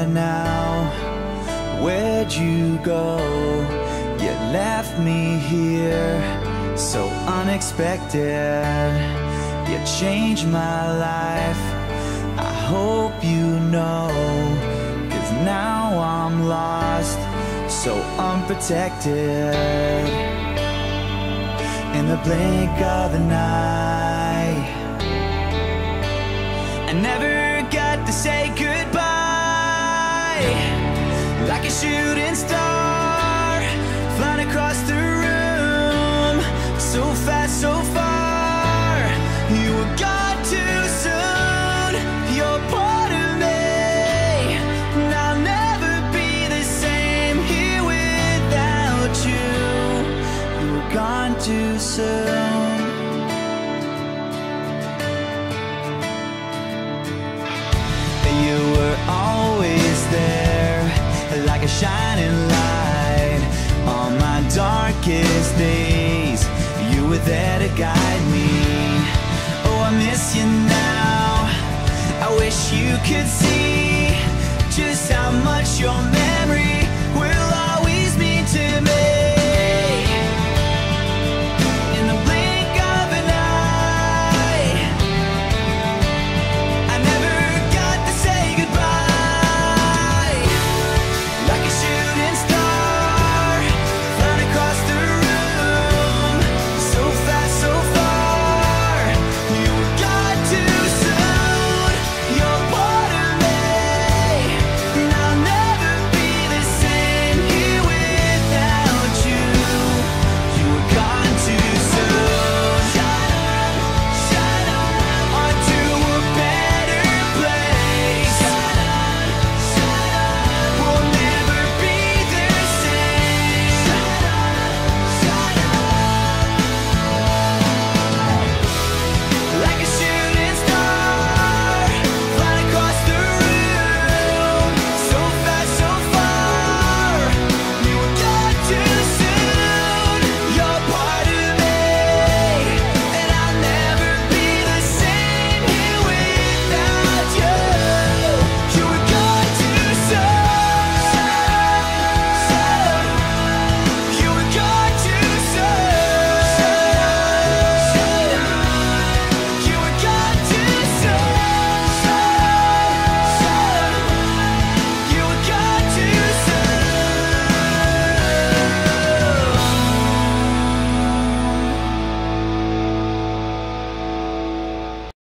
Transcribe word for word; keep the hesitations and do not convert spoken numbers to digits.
there now? Where'd you go? You left me here so unexpected. You changed my life, I hope you know, 'cause now I'm lost, so unprotected. In the blink of an eye, I never got to say goodbye. Like a shooting star, flying across the room, so fast, so far. You were gone too soon, you're part of me, and I'll never be the same here without you. You were gone too soon. You were always there, like a shining light on my darkest days. You were there to guide me. Oh, I miss you now. I wish you could see just how much you're